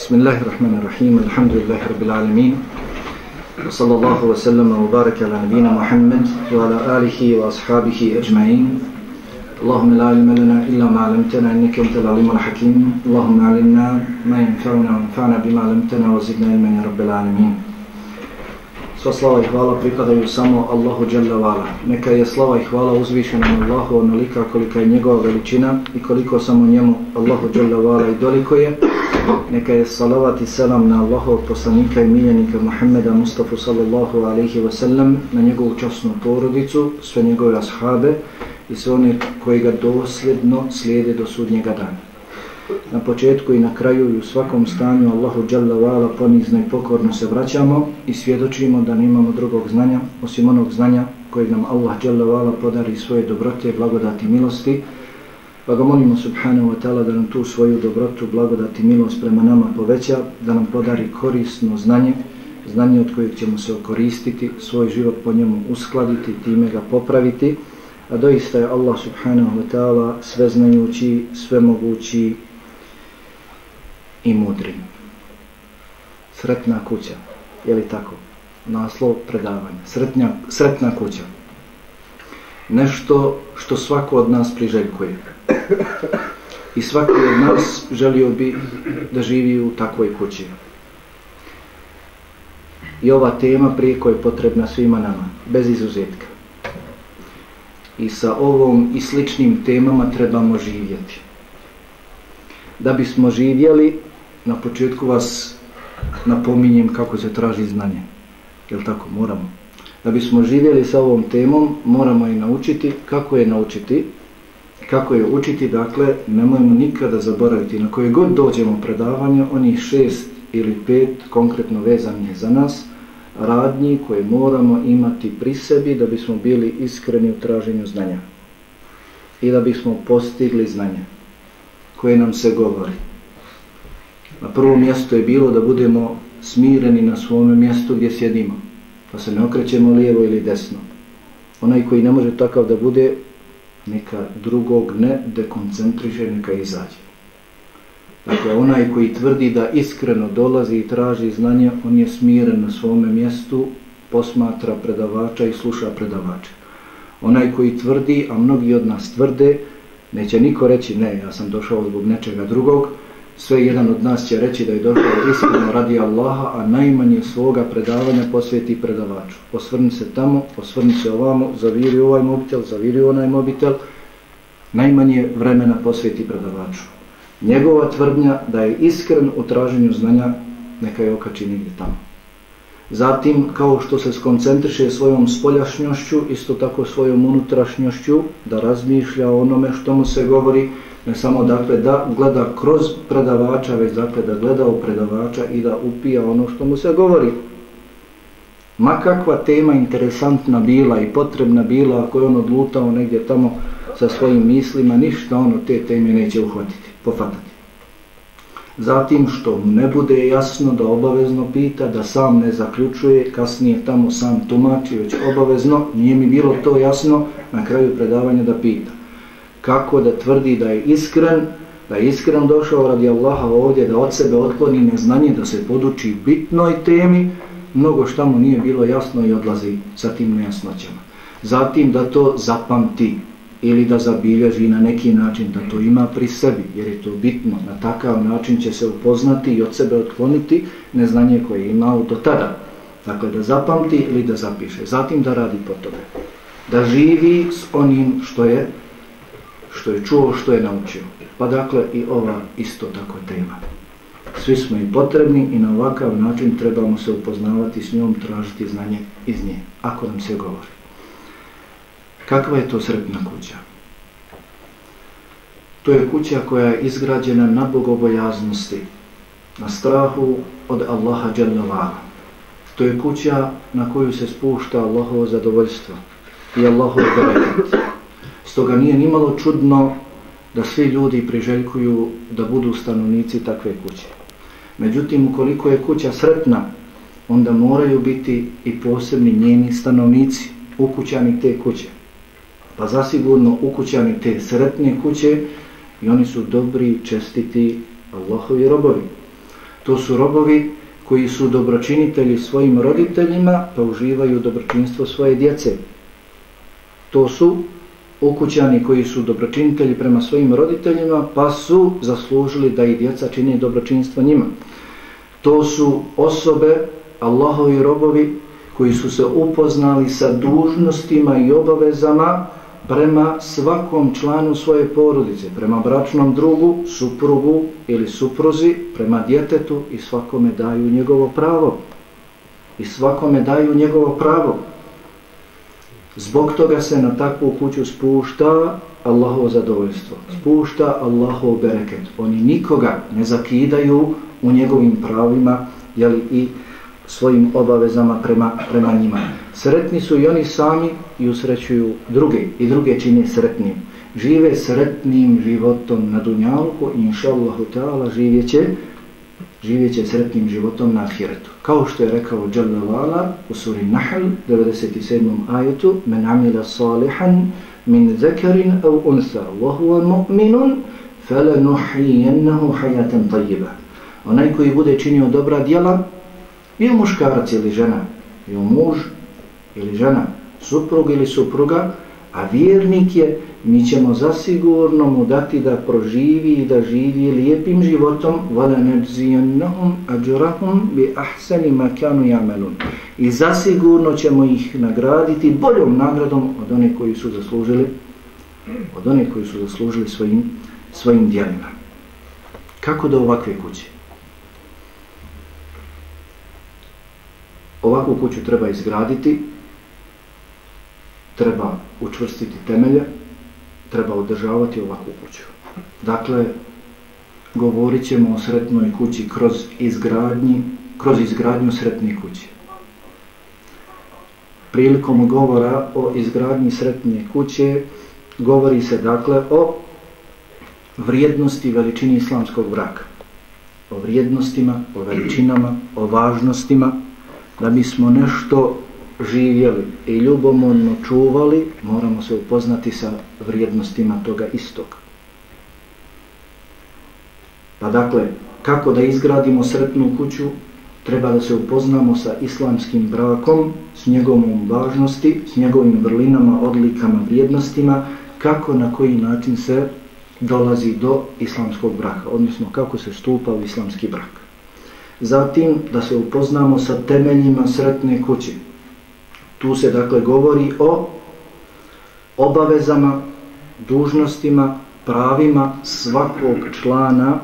Bismillahirrahmanirrahim, alhamdulillahi rabbil alamin, wa sallallahu wa sallama wa baraka ala nabina Muhammad wa ala alihi wa ashabihi ajma'in. Allahumma la ilma lana illa ma 'allamtana innaka antal alimul hakim. Allahumma 'allimna ma yanfa'una wanfa'na bima 'allamtana wa zidna ilman ya rabbil alamin. Sva slava i hvala pripadaju samo Allahu dželle ve ala. Neka je slava i hvala uzvišenom Allahu onolika kolika je njegova veličina i koliko samo njemu Allahu dželle ve ala i doliko je. Neka je salavat i selam na Allahovog poslanika i miljenika Muhammeda Mustafa sallallahu alaihi wa sallam, na njegovu časnu porodicu, sve njegove ashabe i sve one koji ga dosljedno slijede do sudnjega dana. Na početku i na kraju i u svakom stanju Allahu dželle ve ala ponizno i pokorno se vraćamo i svjedočimo da nemamo drugog znanja osim onog znanja kojeg nam Allah dželle ve ala podari svoje dobrote, blagodati, milosti. Pa ga molimo subhanahu wa ta'ala da nam tu svoju dobrotu, blagodati, milost prema nama poveća, da nam podari korisno znanje, znanje od kojeg ćemo se okoristiti, svoj život po njemu uskladiti, time ga popraviti. A doista je Allah subhanahu wa ta'ala sveznajući, svemogući i mudri. Sretna kuća, je li tako? Naslov predavanja. Sretna kuća. Nešto što svako od nas priželjkuje. I svaki od nas želio bi da živi u takvoj kući. I ova tema prijeko je potrebna svima nama, bez izuzetka. I sa ovom i sličnim temama trebamo živjeti. Da bismo živjeli, na početku vas napominjem kako se traži znanje. Jel tako? Moramo. Da bismo živjeli sa ovom temom, moramo je naučiti. Kako je naučiti? Kako je učiti? Dakle, nemojmo nikada zaboraviti na koje god dođemo predavanja, onih 6 ili 5 konkretno vezanih za nas, radnji koje moramo imati pri sebi da bismo bili iskreni u traženju znanja. I da bismo postigli znanje koje nam se govori. Na prvom mjestu je bilo da budemo smireni na svome mjestu gdje sjedimo. Pa se ne okrećemo lijevo ili desno. Onaj koji ne može takav da bude, neka drugog ne dekoncentriše, neka izađe. Dakle, onaj koji tvrdi da iskreno dolazi i traži znanje, on je smiren na svome mjestu, posmatra predavača i sluša predavača. Onaj koji tvrdi, a mnogi od nas tvrde, neće niko reći ne, ja sam došao zbog nečega drugog, sve jedan od nas će reći da je došao iskreno radi Allaha, a najmanje svoga predavanja posveti predavaču. Osvrni se tamo, osvrni se ovamo, zaviri ovaj mobitel, zaviri onaj mobitel, najmanje vremena posveti predavaču. Njegova tvrdnja da je iskren u traženju znanja, neka je okači negdje tamo. Zatim, kao što se skoncentriše svojom spoljašnjošću, isto tako svojom unutrašnjošću, da razmišlja o onome što mu se govori, ne samo dakle da gleda kroz predavača, već dakle da gleda u predavača i da upija ono što mu se govori. Ma kakva tema interesantna bila i potrebna bila, ako je on odlutao negdje tamo sa svojim mislima, ništa on od te teme neće uhvatiti, pofatati. Zatim što mu ne bude jasno da obavezno pita, da sam ne zaključuje, kasnije tamo sam tumači, već obavezno, nije mi bilo to jasno, na kraju predavanja da pita. Kako da tvrdi da je iskren došao radi Allaha ovdje, da od sebe otkloni neznanje, da se poduči bitnoj temi, mnogo šta mu nije bilo jasno i odlazi sa tim nejasnoćama. Zatim da to zapamti ili da zabilježi na neki način, da to ima pri sebi, jer je to bitno. Na takav način će se upoznati i od sebe otkloniti neznanje koje je imao do tada. Dakle, da zapamti ili da zapiše. Zatim da radi po tome. Da živi s onim što je čuo, što je naučio. Pa dakle i ova isto tako tema. Svi smo im potrebni i na ovakav način trebamo se upoznavati s njom, tražiti znanje iz nje, ako nam se govori. Kakva je to sretna kuća? To je kuća koja je izgrađena na bogobojaznosti, na strahu od Allaha dželle ve ala. To je kuća na koju se spušta Allahovo zadovoljstvo i Allahov bereket. Stoga nije nimalo čudno da svi ljudi priželjkuju da budu stanovnici takve kuće. Međutim, ukoliko je kuća sretna, onda moraju biti i posebni njeni stanovnici, ukućani te kuće. Pa zasigurno ukućani te sretne kuće i oni su dobri, čestiti Allahovi robovi. To su robovi koji su dobročinitelji svojim roditeljima, pa uživaju dobročinstvo svoje djece. To su ukućani koji su dobročinitelji prema svojim roditeljima, pa su zaslužili da i djeca čine dobročinstvo njima. To su osobe, Allahovi robovi, koji su se upoznali sa dužnostima i obavezama prema svakom članu svoje porodice, prema bračnom drugu, suprugu ili supruzi, prema djetetu, i svakome daju njegovo pravo. I svakome daju njegovo pravo. Zbog toga se na takvu kuću spušta Allahovo zadovoljstvo, spušta Allahov bereket. Oni nikoga ne zakidaju u njegovim pravima, jeli, i svojim obavezama prema njima. Sretni su i oni sami i usrećuju druge, i druge čine sretnim. Žive sretnim životom na dunjalku i inšallahu ta'ala živjet će sretnim životom na ahiretu. Kao što je rekao Jalla wa'ala u suri Nahl 97. ajetu: Men amila salihan min zakarin aw unsa wa huwa mu'minun falanuhyiyannahu hayatan tayyiba. Onaj koji bude činio dobra djela, bio muškarac ili žena, bio muž ili žena, suprug ili supruga, a vjernik je, mi ćemo zasigurno mu dati da proživi i da živi lijepim životom. وَلَنَجْزِيَنَّهُمْ أَجْرَهُمْ بِأَحْسَنِ مَا كَانُوا يَعْمَلُونَ. I zasigurno ćemo ih nagraditi boljom nagradom od onih koji su zaslužili svojim djelima. Kako do ovakve kuće? Ovakvu kuću treba izgraditi, treba učvrstiti temelje, treba održavati ovakvu kuću. Dakle, govorit ćemo o sretnoj kući kroz izgradnju sretne kuće. Prilikom govora o izgradnji sretne kuće govori se dakle o vrijednosti i veličini islamskog braka. O vrijednostima, o veličinama, o važnostima. Da bismo nešto živjeli i ljubomorno čuvali, moramo se upoznati sa vrijednostima toga istog. Pa dakle, kako da izgradimo sretnu kuću? Treba da se upoznamo sa islamskim brakom, s njegovom važnosti, s njegovim vrlinama, odlikama, vrijednostima, kako, na koji način se dolazi do islamskog braka, odnosno kako se stupa u islamski brak. Zatim da se upoznamo sa temeljima sretne kuće. Tu se dakle govori o obavezama, dužnostima, pravima svakog člana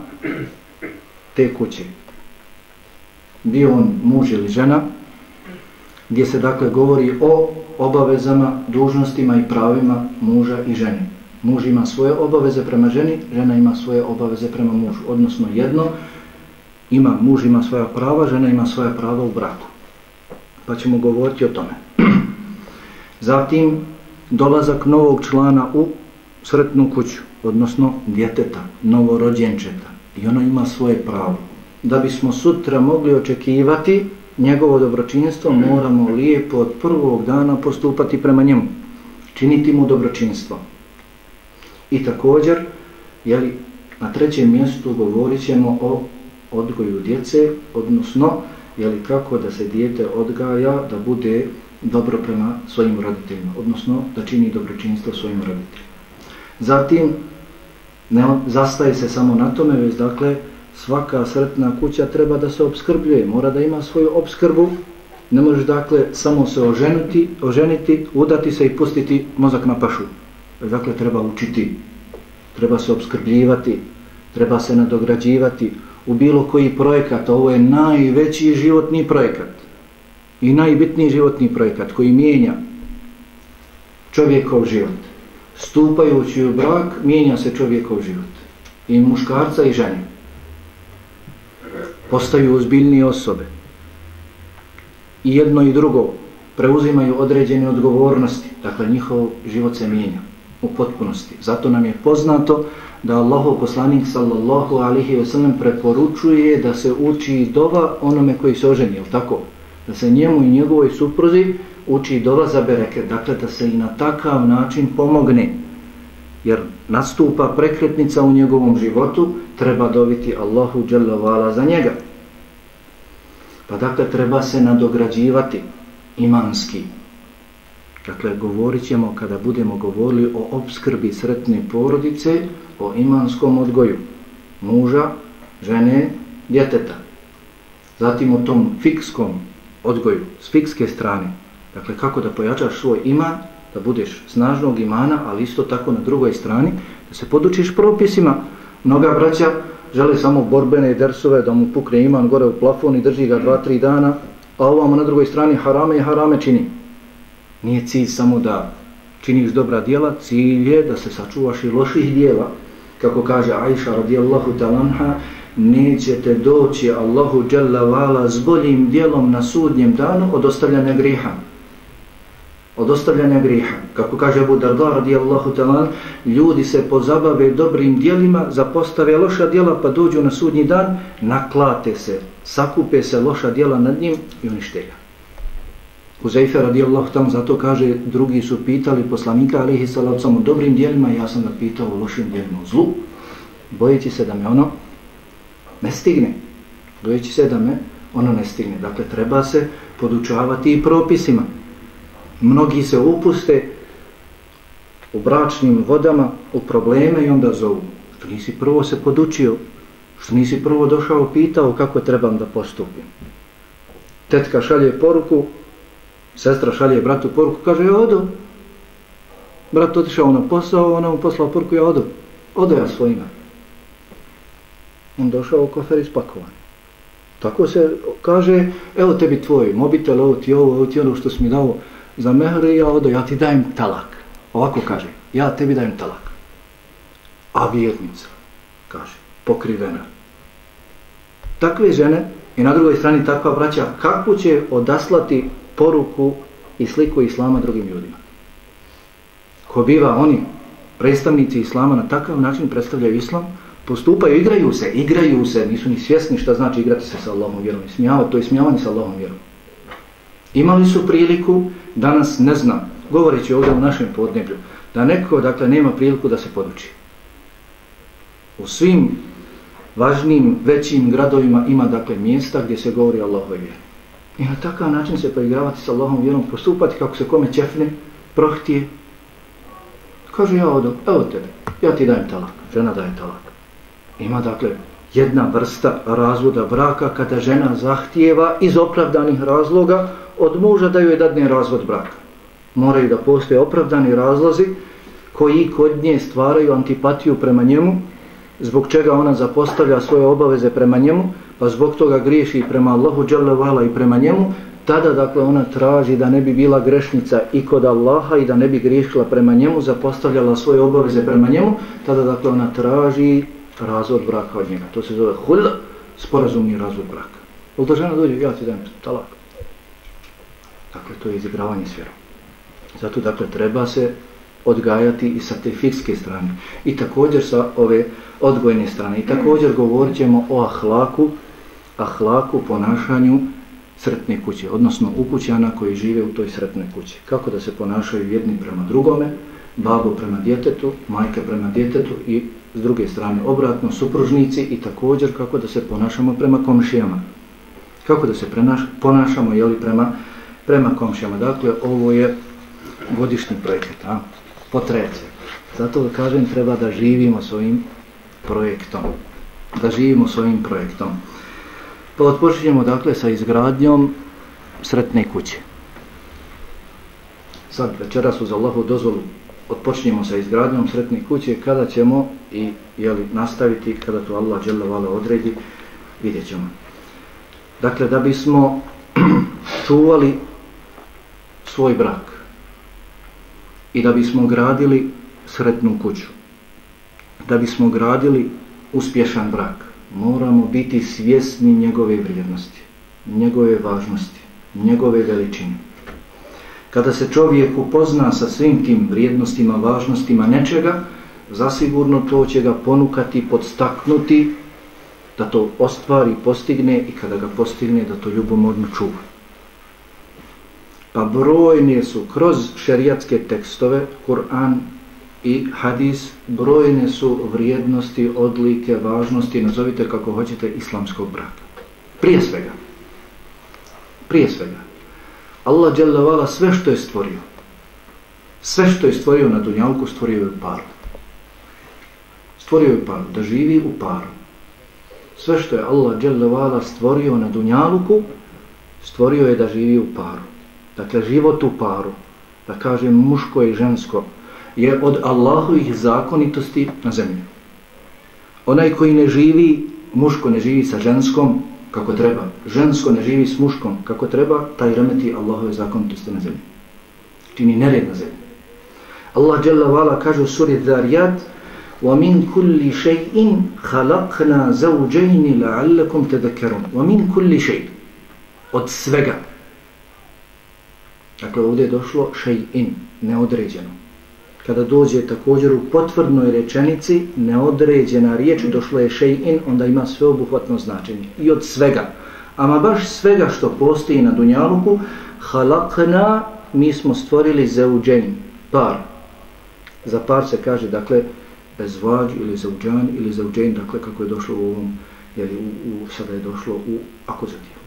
te kuće. Bio on muž ili žena, gdje se dakle govori o obavezama, dužnostima i pravima muža i žene. Muž ima svoje obaveze prema ženi, žena ima svoje obaveze prema mužu, odnosno muž ima svoja prava, žena ima svoja prava u braku. Pa ćemo govoriti o tome. Zatim, dolazak novog člana u sretnu kuću, odnosno djeteta, novorođenčeta. I ono ima svoje pravo. Da bismo sutra mogli očekivati njegovo dobročinstvo, moramo lijepo od prvog dana postupati prema njemu. Činiti mu dobročinstvo. I također, na trećem mjestu govorit ćemo o odgoju djece, odnosno kako da se dijete odgaja da bude dobro prema svojim roditeljima, odnosno da čini dobročinstvo svojim roditeljima. Zatim, ne zastaje se samo na tome, već dakle svaka sretna kuća treba da se opskrbljuje, mora da ima svoju opskrbu. Ne možeš dakle samo se oženiti, udati se i pustiti mozak na pašu. Dakle, treba učiti, treba se opskrbljivati, treba se nadograđivati u bilo koji projekat. Ovo je najveći životni projekat i najbitniji životni projekat koji mijenja čovjekov život. Stupajući u brak, mijenja se čovjekov život. I muškarca i žene. Postaju ozbiljnije osobe. I jedno i drugo preuzimaju određene odgovornosti. Dakle, njihov život se mijenja u potpunosti. Zato nam je poznato da Allahov poslanik sallallahu alejhi ve sellem preporučuje da se uči dova onome koji se oženi, jel tako? Da se njemu i njegovoj supruzi uči dova za bereket, dakle da se i na takav način pomogne. Jer nastupa prekretnica u njegovom životu, treba doviti Allahu dželle ve ala za njega. Pa dakle treba se nadograđivati imanski. Dakle, govorit ćemo kada budemo govorili o opskrbi sretne porodice, o imanskom odgoju muža, žene, djeteta. Zatim o tom fikskom odgoju, s fikske strane. Dakle, kako da pojačaš svoj iman, da budeš snažnog imana, ali isto tako na drugoj strani, da se podučiš propisima. Mnoga braća žele samo borbene dersove, da mu pukne iman gore u plafon i drži ga 2-3 dana, a ovamo na drugoj strani harame i harame čini. Nije cilj samo da činiš dobra djela, cilj je da se sačuvaš i loših djela. Kako kaže Aisha radijallahu ta'ala, nećete doći Allahu dželle vala s boljim djelom na sudnjem danu od ostavljanja griha. Od ostavljanja griha. Kako kaže Abu Darda radijallahu ta'ala, ljudi se pozabave dobrim djelima, zapostave loša djela, pa dođu na sudnji dan, naklate se, sakupe se loša djela nad njim i unište ga. Huzeyfe radijallahu ta'ala zato kaže, drugi su pitali poslanika alihi salatu o dobrim djelima, ja sam ga pitao o lošim djelima, o zlu, bojeći se da me ono ne stigne. Bojeći se da me ono ne stigne. Dakle, treba se podučavati i propisima. Mnogi se upuste u bračnim vodama, u probleme i onda zovu. Što nisi prvo se podučio, što nisi prvo došao pitao kako trebam da postupim. Tetka šalje poruku, sestra šalje bratu poruku, kaže ja odo. Brat otišao na posao, ona mu poslala poruku, ja odo. Odo ja svojima. On došao u kofer ispakovan. Tako se kaže, evo tebi tvoj mobitel, evo ti ono što si mi dao za mehr i ja odo, ja ti dajem talak. Ovako kaže, ja tebi dajem talak. A vjernica, kaže, pokrivena. Takve žene i na drugoj strani takva braća, kako će odaslati poruku i sliku islama drugim ljudima? Ko biva oni, predstavnici islama, na takav način predstavljaju islam, postupaju, igraju se, nisu ni svjesni šta znači igrati se sa Allahom vjerom. To je smijavanje sa Allahom vjerom. Imali su priliku, danas ne znam, govoreći ovdje u našem podneblju, da neko, dakle, nema priliku da se poduči. U svim važnim, većim gradovima ima, dakle, mjesta gdje se govori Allahove vjeru. I na takav način se poigravati sa Allahom vjerom, postupati kako se kome ćefne, prohtije. Kaže, ja odo, evo tebe, ja ti dajem talak, žena daje talak. Ima, dakle, jedna vrsta razvoda braka kada žena zahtijeva iz opravdanih razloga od muža da joj dadne razvod braka. Moraju da postoje opravdani razlozi koji kod nje stvaraju antipatiju prema njemu, zbog čega ona zapostavlja svoje obaveze prema njemu, pa zbog toga griješi prema Allahu dželle vala i prema njemu. Tada, dakle, ona traži da ne bi bila grešnica i kod Allaha i da ne bi griješila prema njemu, zapostavljala svoje obaveze prema njemu. Tada, dakle, ona traži razvod braka od njega. To se zove hul, sporazumni razvod braka. Da žena dođe, ja ti dajem talak. Dakle, to je izigravanje s vjerom. Zato, dakle, treba se odgajati i sa te fikske strane. I također sa ove odgojne strane. I također govorit ćemo o ahlaku, ponašanju sretne kuće, odnosno ukućana koji žive u toj sretnoj kući. Kako da se ponašaju jedni prema drugome, babo prema djetetu, majka prema djetetu i s druge strane obratno, supružnici, i također kako da se ponašamo prema komšijama. Kako da se ponašamo prema komšijama. Dakle, ovo je godišnji projekat, potreće. Zato kažem, treba da živimo svojim projektom. Pa odpočinjemo, dakle, sa izgradnjom sretne kuće. Sad, večeras uz Allahu dozvolu odpočinjemo sa izgradnjom sretne kuće. Kada ćemo i nastaviti, kada to Allah dželle vala odredi, vidjet ćemo. Dakle, da bismo čuvali svoj brak i da bismo gradili sretnu kuću, da bismo gradili uspješan brak, moramo biti svjesni njegove vrijednosti, njegove važnosti, njegove veličine. Kada se čovjek upozna sa svim tim vrijednostima, važnostima nečega, zasigurno to će ga ponukati, podstaknuti da to ostvari, postigne, i kada ga postigne da to ljubomorno čuva. Pa brojne su kroz šerijatske tekstove, Kur'an i hadis, brojne su vrijednosti, odlike, važnosti, nazovite kako hoćete, islamskog braka. Prije svega, Prije svega, Allah dželle vala sve što je stvorio na dunjalku, stvorio je u paru. Stvorio je u paru, da živi u paru. Sve što je Allah dželle vala stvorio na dunjaluku, stvorio je da živi u paru. Dakle, život u paru, da kažem muško i žensko, je od Allahovih zakonitosti na zemlji. Onaj koji ne živi, muško ne živi sa ženskom kako treba, žensko ne živi s muškom kako treba, taj remeti Allahove zakonitosti na zemlji. Čini nered na zemlji. Allah dželle vala kaže u suri Zariyat: وَمِنْ كُلِّ شَيْءٍ خَلَقْنَا زَوْجَيْنِ لَعَلَّكُمْ تَذَكَّرُونَ وَمِنْ كُلِّ شَيْءٍ, od svega. Dakle, ovdje je došlo šej'in, neodređeno. Kada dođe također u potvrdnoj rečenici neodređena riječ, došlo je šej'in, onda ima sveobuhvatno značenje. I od svega. Ama baš svega što postoji na dunjaluku, halakna, mi smo stvorili zauđen, par. Za par se kaže, dakle, bezvađ ili zauđan ili zauđen, dakle, kako je došlo u ovom, jeli, sada je došlo u akuzativu.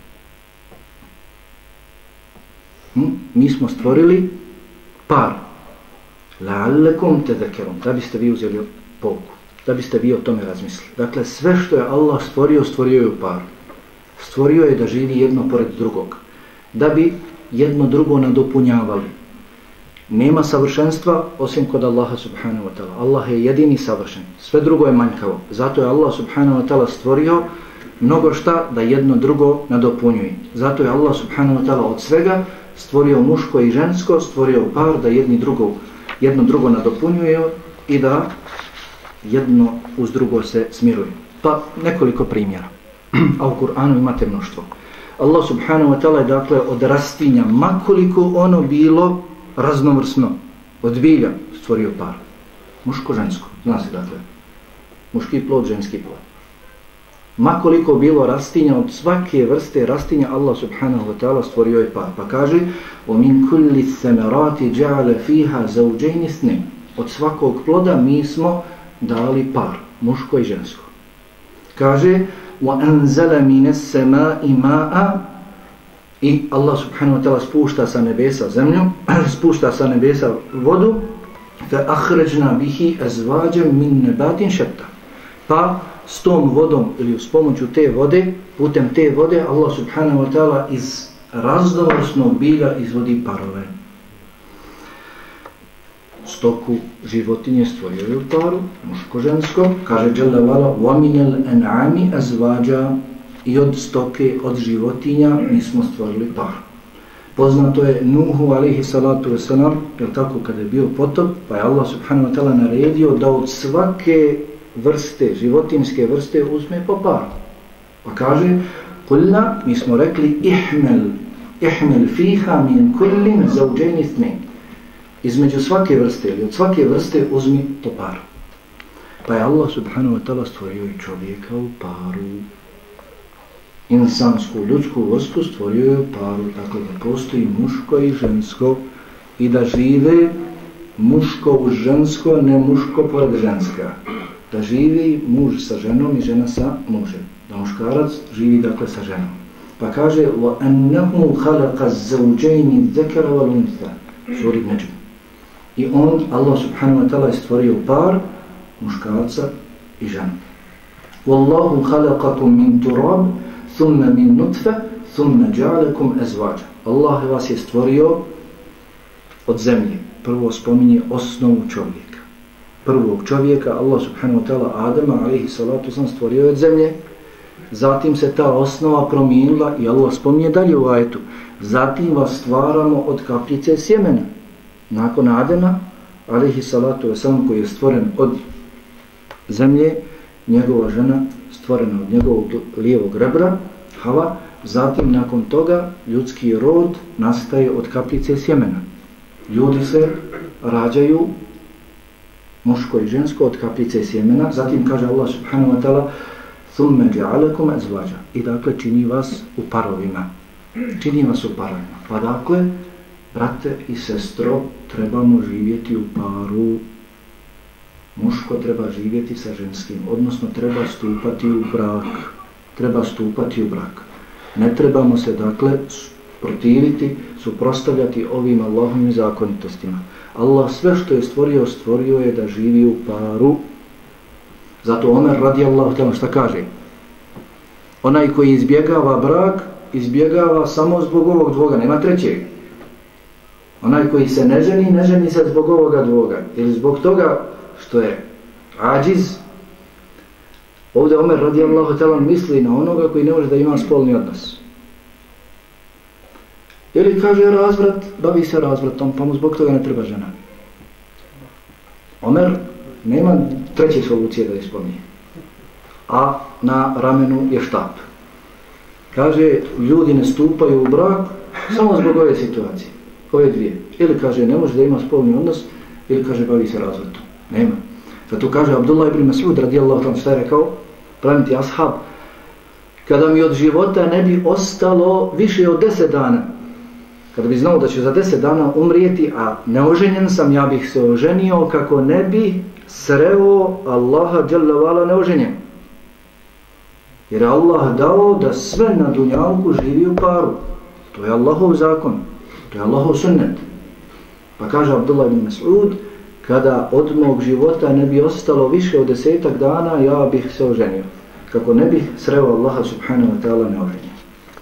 Mi smo stvorili par. La'allakum tadhakkarun, da biste vi uzeli pouku, da biste vi o tome razmislili. Dakle, sve što je Allah stvorio, stvorio je u paru. Stvorio je da živi jedno pored drugog, da bi jedno drugo nadopunjavali. Nema savršenstva osim kod Allaha subhanahu wa ta'ala. Allah je jedini savršen, sve drugo je manjkavo. Zato je Allah subhanahu wa ta'ala stvorio mnogo šta da jedno drugo nadopunjuje. Zato je Allah subhanahu wa ta'ala od svega stvorio muško i žensko, stvorio par da jedno drugo nadopunjuje i da jedno uz drugo se smiruje. Pa nekoliko primjera. A u Kur'anu imate mnoštvo. Allah subhanahu wa ta'ala je dakle od rastinja, makoliko ono bilo raznovrsno, od bilja stvorio par. Muško-žensko, zna se dakle. Muški plod, ženski plod. Makoliko bilo rastinja, od svake vrste rastinja Allah subhanahu wa ta'ala stvorio je par. Pa kaže: وَمِنْ كُلِّ الثَّمَرَاتِ جَعَلَ فِيهَا زَوْجَيْنِ اثْنَيْنِ, od svakog ploda mi smo dali par, muško i žensko. Kaže: وَأَنْزَلَ مِنَ السَّمَاءِ مَاءً, i Allah subhanahu wa ta'ala spušta sa nebesa zemlju, spušta sa nebesa vodu, فَأَخْرَجْنَا بِهِ أَزْوَاجًا مِنْ نَبَاتٍ شَتَّى, pa s tom vodom ili s pomoću te vode, putem te vode Allah subhanahu wa ta'ala iz raznovrsnog bilja izvodi parove. Stoku, životinje stvorio je u paru, muško-žensko, kaže dželle vala: وَمِنَ الْأَنْعَامِ أَزْوَاجًا, i od stoke, od životinja mi smo stvorili par. Poznato je Nuhu alejhi salatu vesselam, je tako, kada je bio potop, pa je Allah subhanahu wa ta'ala naredio da od svake vrste, životinske vrste uzme po par. Pa kaže: "Kulna", mi smo rekli, ihmel fiha min kullin zawjayn ithnayn, između svake vrste ili od svake vrste uzmi po par. Pa je Allah subhanahu wa ta'ala stvorio i čovjeka u paru. Insansku, ljudsku vrstu stvorio je u paru, tako da postoji muško i žensko i da žive muško uz žensko, ne muško pored ženska. Da živi muž sa ženom i žena sa mužem. Da muškarac živi dakle sa ženom. Pa kaže: وَأَنَّهُ خَلَقَ الزَّوْجَيْنِ الذَّكَرَ وَالْأُنْثَى, suri Nedžm. I on, Allah subhanahu wa ta'ala, je stvorio par, muškarca i ženu. وَاللَّهُ خَلَقَكُمْ مِنْ تُرَابٍ ثُمَّ مِنْ نُطْفَةٍ ثُمَّ جَعَلَكُمْ أَزْوَاجًا. Allah vas je stvorio od zemlje. Prvo spominje osnovu čovjeka. Prvog čovjeka, Allah subhanahu wa ta'ala, Adama alejhi salatu vesselam, stvorio od zemlje. Zatim se ta osnova promijenila i Allah spominje dalje u ajetu: zatim vas stvaramo od kapljice sjemena. Nakon Adama alejhi salatu vesselam, koji je stvoren od zemlje, njegova žena stvorena od njegovog lijevog rebra, Hava. Zatim nakon toga ljudski rod nastaje od kapljice sjemena. Ljudi se rađaju muško i žensko od kapljice sjemena. Zatim kaže Allah subhanahu wa ta'ala: ثُمَّ جَعَلَكُمْ أَزْوَاجًا, i dakle čini vas u parovima. Čini vas u parovima. Pa dakle, brate i sestro, trebamo živjeti u paru. Muško treba živjeti sa ženskim, odnosno treba stupati u brak. Treba stupati u brak. Ne trebamo se dakle protiviti, suprotstavljati ovim Allahovim zakonitostima. Allah sve što je stvorio, stvorio je da živi u paru. Zato Omer radijallahu ta'ala šta kaže? Onaj koji izbjegava brak, izbjegava samo zbog ovog dvoga, nema trećeg. Onaj koji se ne ženi se zbog ovoga dvoga. Ili zbog toga što je ađiz. Ovdje Omer radijallahu ta'ala misli na onoga koji ne može da ima spolni odnos. Ili kaže razvrat, bavi se razvratom, pa mu zbog toga ne treba žena. Omer nema treće solucije da ispomni. A na ramenu je štap. Kaže, ljudi ne stupaju u brak samo zbog ove situacije. Ove dvije. Ili kaže, ne može da ima spolni odnos, ili kaže, bavi se razvratom. Nema. Zato kaže Abdullah ibn Mas'ud radijallahu ta'ala šta je rekao, pramiti ashab, kada mi od života ne bi ostalo više od 10 dana, kada bi znao da će za 10 dana umrijeti, a neoženjen sam, ja bih se oženio kako ne bi sreo Allaha dželle vala neoženjen. Jer je Allah dao da sve na dunjalku živi u paru. To je Allahov zakon, to je Allahov sunnet. Pa kaže Abdullah ibn Mas'ud, kada od mog života ne bi ostalo više od 10 dana, ja bih se oženio. Kako ne bih sreo Allaha subhanahu wa ta'ala neoženjen.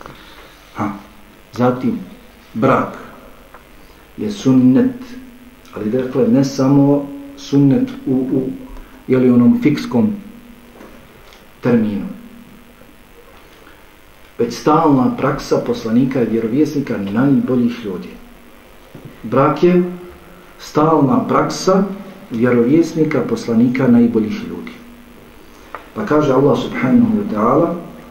Zatim, brak je sunnet, ali dakle ne samo sunnet u onom fikskom terminu, već stalna praksa poslanika i vjerovjesnika najboljih ljudi. Brak je stalna praksa vjerovjesnika, poslanika najboljih ljudi. Pa kaže Allah subhanahu wa ta'ala,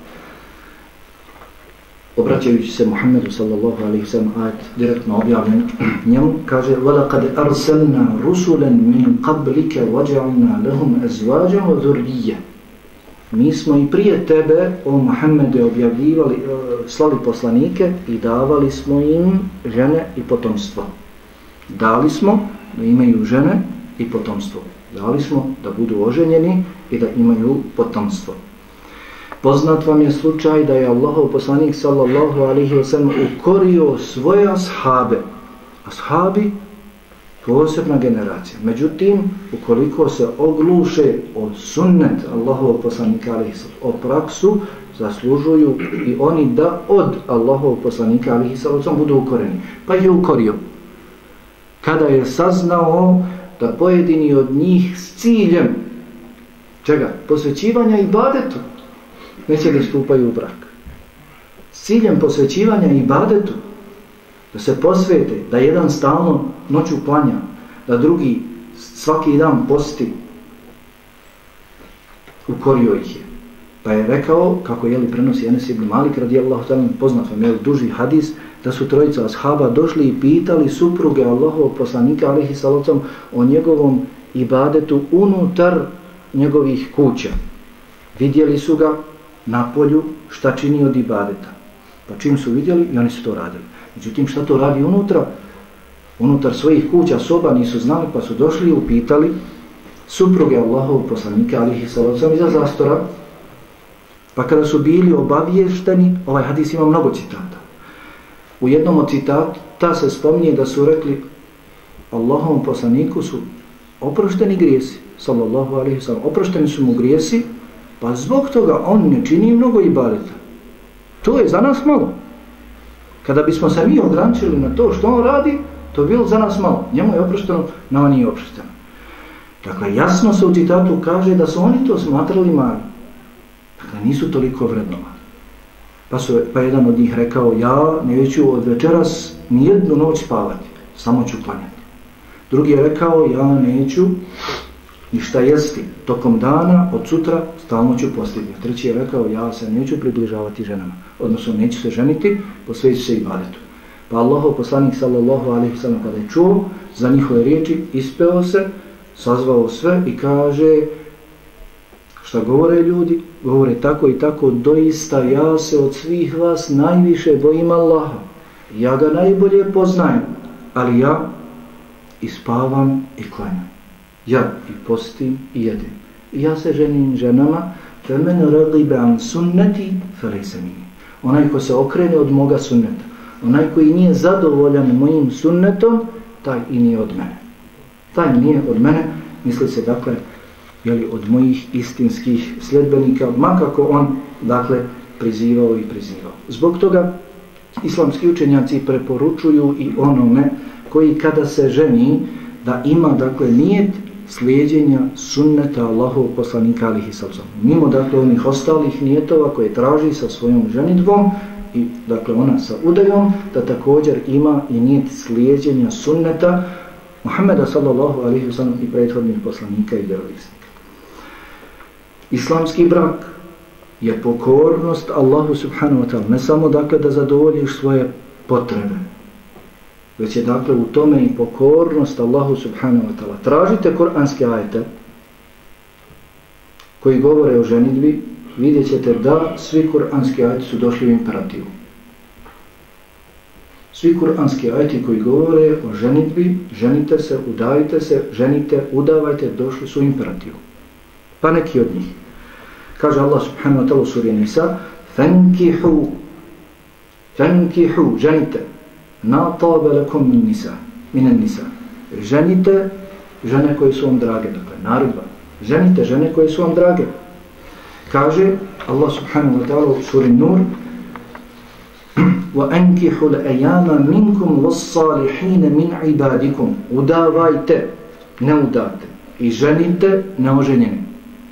obraćajući se Muhammedu sallallahu alaihi sallam, ajet direktno objavljen njemu, kaže وَلَقَدْ أَرْسَلْنَا رُسُلًا مِنْ قَبْلِكَ وَجَعْنَا لَهُمْ أَزْوَاجًا وَذُرِّيَّ. Mi smo i prije tebe, o Muhammede, objavljivali, slali poslanike i davali smo im žene i potomstvo. Dali smo da imaju žene i potomstvo. Dali smo da budu oženjeni i da imaju potomstvo. Poznat vam je slučaj da je Allahov poslanik sallallahu alaihi wa sallam ukorio svoje ashabe. Ashabi, posebna generacija. Međutim, ukoliko se ogluše o sunnet Allahov poslanika alaihi sallam, o praksu, zaslužuju i oni da od Allahov poslanika alaihi sallam budu ukoreni. Pa je ukorio. Kada je saznao da pojedini od njih s ciljem čega? Posvećivanja ibadetu neće da stupaju u brak. S ciljem posvećivanja ibadetu, da se posvete, da jedan stalno noću klanja, da drugi svaki dan posti, ukorio ih je. Pa je rekao, kako prenosi Enes ibn Malik radijallahu ta'ala, poznat vam je duži hadis, da su trojica ashaba došli i pitali supruge Allahovog poslanika alejhi salatu o njegovom ibadetu unutar njegovih kuća. Vidjeli su ga na polju šta čini od ibadeta. Pa čim su vidjeli, i oni su to radili. Međutim, šta to radi unutra? Unutar svojih kuća, soba nisu znali, pa su došli i upitali supruge Allahovog poslanika alejhi salatu iza zastora. Pa kada su bili obavješteni, ovaj hadis ima mnogo citata. U jednom od citata se spominje da su rekli Allahovom poslaniku su oprošteni grijesi, sallallahu alejhi ve sellem, oprošteni su mu grijesi, pa zbog toga on ne čini mnogo ibadeta. To je za nas malo. Kada bismo se mi ograničili na to što on radi, to je bilo za nas malo. Njemu je oprošteno, nama nije oprošteno. Dakle, jasno se u citatu kaže da su oni to smatrali mali. Dakle, nisu toliko vrednovali. Pa jedan od njih rekao, ja neću od večeras nijednu noć spavati, samo ću klanjati. Drugi je rekao, ja neću ništa jesti tokom dana, od sutra stalno ću postiti. Treći je rekao, ja se neću približavati ženama, odnosno neću se ženiti, posveću se ibadetu. Pa Allahov poslanik sallallahu alejhi ve sellem kada je čuo za njihove riječi, ispeo se, sazvao sve i kaže, šta govore ljudi? Govore tako i tako, doista ja se od svih vas najviše bojim Allaha. Ja ga najbolje poznajem, ali ja i spavam i klanjam. Ja i postim i jedem. Ja se ženim ženama, فَمَنْ رَغِبَ عَنْ سُنَّتِ فَلَيْسَ مِنِّي. Onaj ko se okrene od moga sunneta, Onaj koji nije zadovoljan mojim sunnetom, taj i nije od mene. Taj nije od mene, misli se dakle, od mojih istinskih sljedbenika, makako on dakle prizivao i prizivao. Zbog toga islamski učenjaci preporučuju i onome koji kada se ženi da ima dakle nijet slijeđenja sunneta Allahovog poslanika alihi sallam. Mimo dakle onih ostalih nijetova koje traži sa svojom ženidbom i dakle ona sa udajom, da također ima i nijet slijeđenja sunneta Muhammeda sallallahu alaihi wa sallam i prethodnih poslanika i vjerovjesnika. Islamski brak je pokornost Allahu subhanahu wa ta'ala. Ne samo dakle da zadovoljiš svoje potrebe, već je dakle u tome i pokornost Allahu subhanahu wa ta'ala. Tražite kuranske ajete koji govore o ženidbi, vidjet ćete da svi kuranski ajeti su došli u imperativu. Svi kuranski ajeti koji govore o ženidbi, ženite se, udajite se, ženite, udavajte, došli su u imperativu. Pa neki od njih. Kaže Allah subhanahu wa ta'ala u suri Nisa: Fankihu, ženite, ma tabe lakum minan nisa. Ženite žene koje su vam drage, dakle naredba. Ženite žene koje su vam drage. Kaže Allah subhanahu wa ta'ala u suri Nur: وَأَنْكِحُ الْأَيَامَ مِنْكُمْ وَالصَّالِحِينَ مِنْ عِبَادِكُمْ. Udavajte, ne udate, i ženite neoženjene.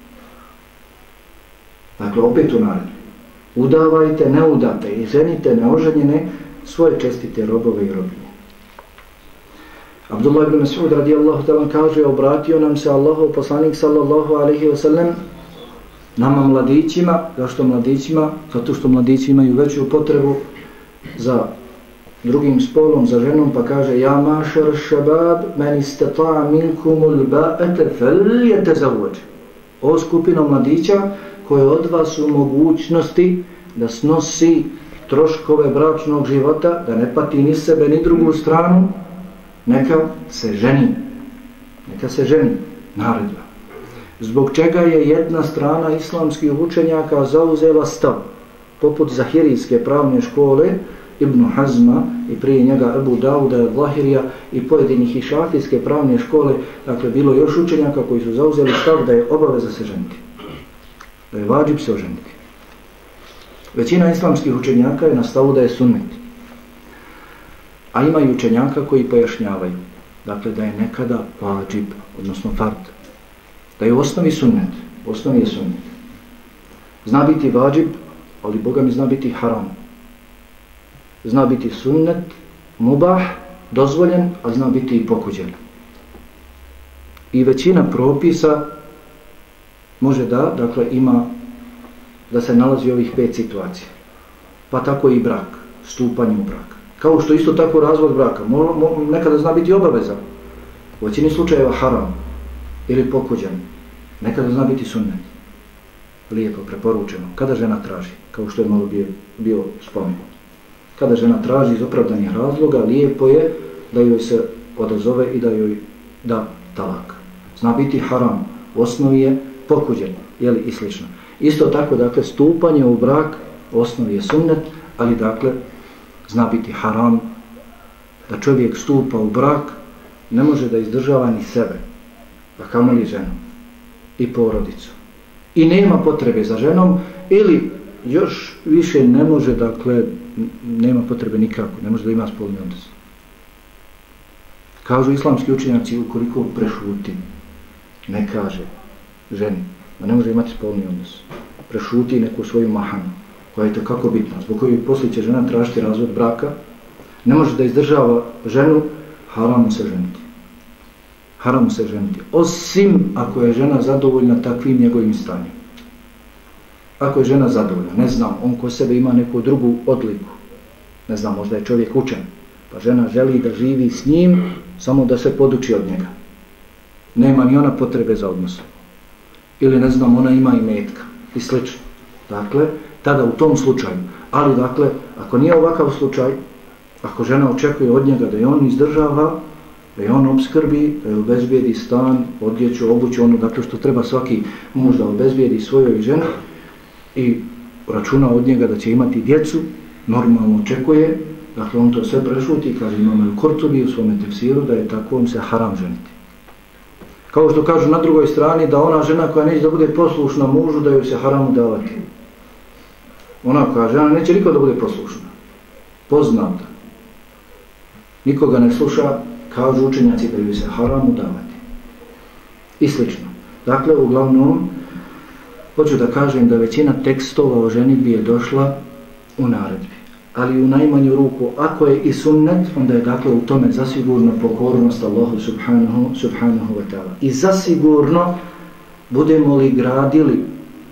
Dakle, opet u naredbi. Udavajte, ne udate, i ženite neoženjene svoje čestite robove i robinje. Abdullah ibn Mas'ud radijallahu ta'ala kaže: obratio nam se Allahov poslanik sallallahu alaihi wa sallam, nama mladićima. Zašto mladićima? Zato što mladići imaju veću potrebu za drugim spolom, za ženom, pa kaže: ja mašar šabab men istata'a minkumul ba'ete falyatazawwaj. O skupino mladića koje od vas u mogućnosti da snosi troškove bračnog života, da ne pati ni sebe ni drugu stranu, neka se ženi. Neka se ženi. Naredba. Zbog čega je jedna strana islamskih učenjaka zauzela stav, poput Zahirijske pravne škole, Ibn Hazma i prije njega Ebu Dauda, Zahirija i pojedinih i Šafijske pravne škole, dakle bilo još učenjaka koji su zauzeli stav da je obaveza se ženiti. Da je vađib se oženiti. Većina islamskih učenjaka je na stavu da je sunnet. A ima i učenjaka koji pojašnjavaju, dakle da je nekada vađib, odnosno fard. Da je u osnovi sunnet. U osnovi je sunnet. Zna biti vađib, ali Boga mi zna biti haram. Zna biti sunnet, mubah, dozvoljen, a zna biti i pokuđen. I većina propisa može da, dakle, ima da se nalazi u ovih 5 situacija. Pa tako i brak, stupanje u brak. Kao što isto tako razvod braka. Nekada zna biti obaveza. U većini slučajeva haram ili pokuđen. Nekada zna biti sunnet. Lijepo, preporučeno. Kada žena traži, kao što je malo bio spomenut. Kada žena traži iz opravdanih razloga, lijepo je da joj se odazove i da joj da talak. Zna biti haram. U osnovi je pokuđen, jeli i slično. Isto tako, dakle, stupanje u brak u osnovi je sunnet, ali dakle, zna biti haram da čovjek stupa u brak, ne može da izdržava ni sebe, pa kamoli ženu i porodicu. I nema potrebe za ženom, ili još više ne može, dakle, nema potrebe nikako, ne može da ima spolni odnos. Kažu islamski učenjaci, ukoliko prešuti, ne kaže ženi, da ne može imati spolni odnos, prešuti neku svoju mahanu, koja je kako bitna, zbog koju poslije će žena tražiti razvod braka, ne može da izdržava ženu, haram mu se ženiti. Haram mu se ženiti. Osim ako je žena zadovoljna takvim njegovim stanjem. Ako je žena zadovoljna, ne znam, on ko sebe ima neku drugu odliku, ne znam, možda je čovjek učen, pa žena želi da živi s njim, samo da se poduči od njega. Nema ni ona potrebe za odnosom. Ili ne znam, ona ima i metka i slično. Dakle, tada u tom slučaju. Ali dakle, ako nije ovakav slučaj, ako žena očekuje od njega da je on izdržava, da je on obskrbi, da je obezbijedi stan, odjeću, obuću, ono dakle što treba svaki muž da obezbijedi svojoj ženi i računa od njega da će imati djecu, normalno očekuje Dakle, on to sve prešuti, kaže Imam al-Kurtubi u svome tefsiru da je takvom se haram ženiti. Kao što kažu na drugoj strani da ona žena koja neće da bude poslušna mužu, da joj se haram udavati. Ona koja žena neće niko da bude poslušna. Poznata. Nikoga ne sluša, kažu učenjaci da joj se haram udavati. I slično. Dakle, uglavnom, hoću da kažem da većina tekstova o ženidbi je došla u naredbi. Ali u najmanju ruku, ako je i sunnet, onda je dakle u tome zasigurno pokornost Allahu subhanahu wa ta'ala. I zasigurno, budemo li gradili